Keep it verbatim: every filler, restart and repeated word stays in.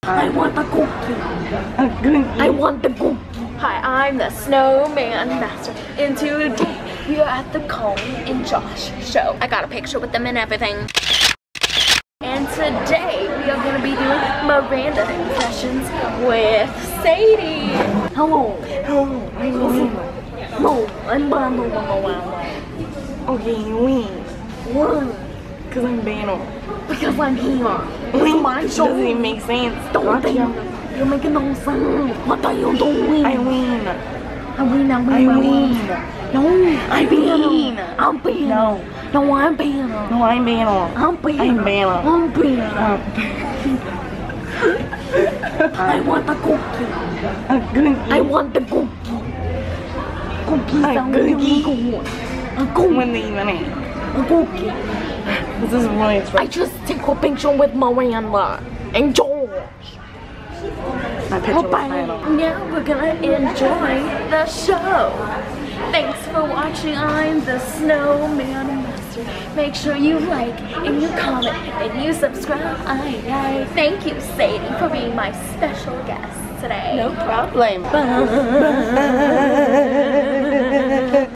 I want the cookie. A cookie. I want the cookie. Hi, I'm the snowman master. Into a day, we are at the Cone and Josh show. I got a picture with them and everything. And today we are gonna be doing Miranda impressions with Sadie. Hello. Hello, I'm Lima. No, I'm Bando. Okay, win. Why? Cause I'm Bano. Because I'm here. Win. My show. Doesn't even make sense. Don't think you're making no sense. What are you doing? I win. I win. I win. I win. No, I win. I'm being. No. No, I'm being. No, I'm Bano. I'm being. I'm Bano. I'm being. Uh, I want the cookie. a cookie. I want the cookie. Cookie A sounds cookie. really good. A cookie. When the evening. A cookie. This is really I expensive. just take a picture with Miranda and George. My picture was Bye. final. Now we're gonna enjoy the show. Thanks for watching. I'm the Snowman Master. Make sure you like and you comment and you subscribe. I, I thank you, Sadie, for being my special guest today. No problem. Bye.